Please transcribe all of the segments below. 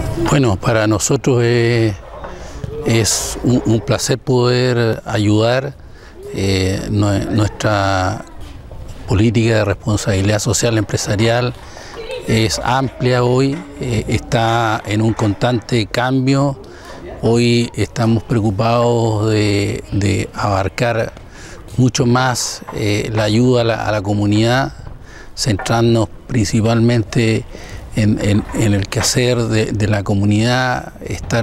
Bueno, para nosotros es un placer poder ayudar. Nuestra política de responsabilidad social empresarial es amplia hoy, está en un constante cambio. Hoy estamos preocupados de abarcar mucho más la ayuda a la comunidad, centrarnos principalmente en el quehacer de la comunidad,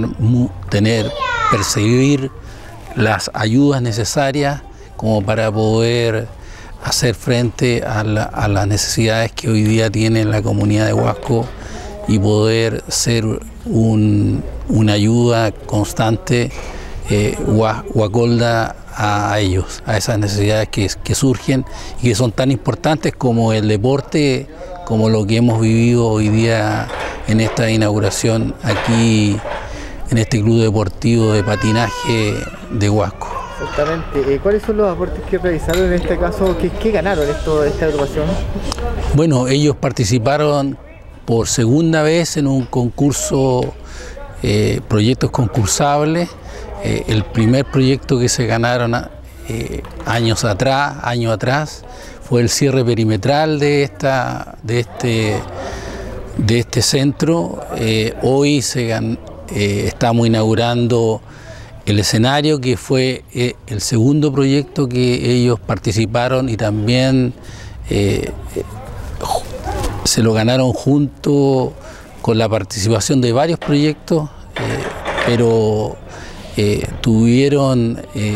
percibir las ayudas necesarias como para poder hacer frente a las necesidades que hoy día tiene la comunidad de Huasco y poder ser una ayuda constante, Guacolda, a ellos, a esas necesidades que surgen y que son tan importantes como el deporte, como lo que hemos vivido hoy día en esta inauguración aquí en este club deportivo de patinaje de Huasco. Exactamente. ¿Cuáles son los aportes que realizaron en este caso? ¿Qué ganaron esta agrupación? Bueno, ellos participaron por segunda vez en un concurso, proyectos concursables. El primer proyecto que se ganaron años atrás fue el cierre perimetral de este centro. Hoy estamos inaugurando el escenario, que fue el segundo proyecto que ellos participaron y también se lo ganaron junto con la participación de varios proyectos, pero tuvieron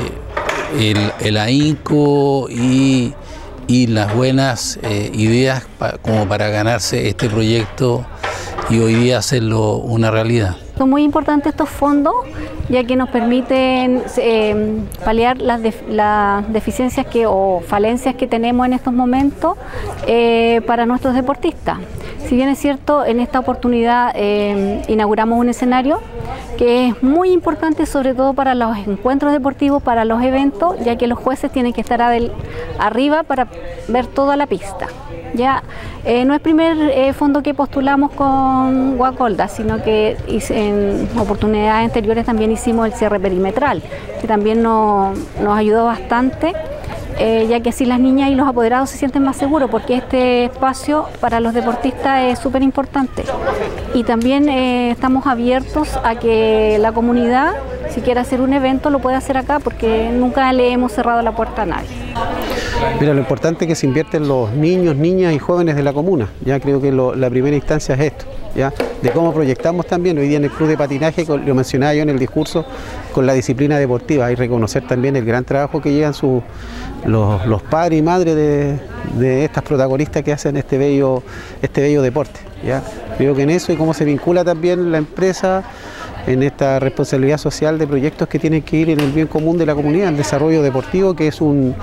el ahínco y las buenas ideas como para ganarse este proyecto y hoy día hacerlo una realidad. Son muy importantes estos fondos, ya que nos permiten paliar las deficiencias o falencias que tenemos en estos momentos para nuestros deportistas. Si bien es cierto, en esta oportunidad inauguramos un escenario que es muy importante, sobre todo para los encuentros deportivos, para los eventos, ya que los jueces tienen que estar arriba para ver toda la pista. Ya no es el primer fondo que postulamos con Guacolda, sino que en oportunidades anteriores también hicimos el cierre perimetral, que también nos ayudó bastante, ya que así las niñas y los apoderados se sienten más seguros, porque este espacio para los deportistas es súper importante. Y también estamos abiertos a que la comunidad, si quiere hacer un evento, lo puede hacer acá, porque nunca le hemos cerrado la puerta a nadie. Mira, lo importante es que se invierten los niños, niñas y jóvenes de la comuna. Ya creo que la primera instancia es esto, ya de cómo proyectamos también hoy día en el club de patinaje, lo mencionaba yo en el discurso, con la disciplina deportiva, y reconocer también el gran trabajo que llevan los padres y madres de estas protagonistas que hacen este bello deporte. Ya creo que en eso, y cómo se vincula también la empresa en esta responsabilidad social de proyectos que tienen que ir en el bien común de la comunidad, el desarrollo deportivo, que es un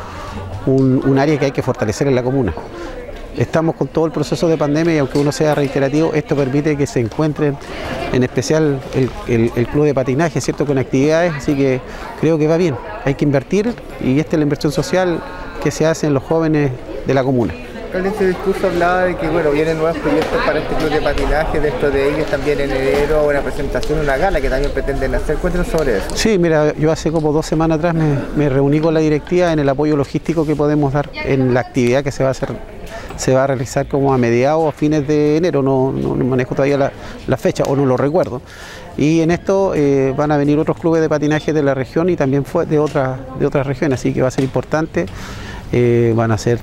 área que hay que fortalecer en la comuna. Estamos con todo el proceso de pandemia y aunque uno sea reiterativo, esto permite que se encuentren, en especial el club de patinaje, ¿cierto?, con actividades, así que creo que va bien. Hay que invertir y esta es la inversión social que se hace en los jóvenes de la comuna. En este discurso hablaba de que vienen nuevos proyectos para este club de patinaje, dentro de ellos también en enero una presentación, una gala que también pretenden hacer. Cuéntanos sobre eso. Sí, mira, yo hace como 2 semanas atrás me reuní con la directiva en el apoyo logístico que podemos dar en la actividad que se va a realizar como a mediados o fines de enero, no manejo todavía la fecha o no lo recuerdo. Y en esto van a venir otros clubes de patinaje de la región y también de otras regiones, así que va a ser importante. Van a ser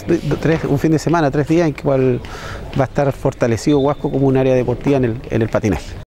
un fin de semana, 3 días en que va a estar fortalecido Huasco como un área deportiva en el patinaje.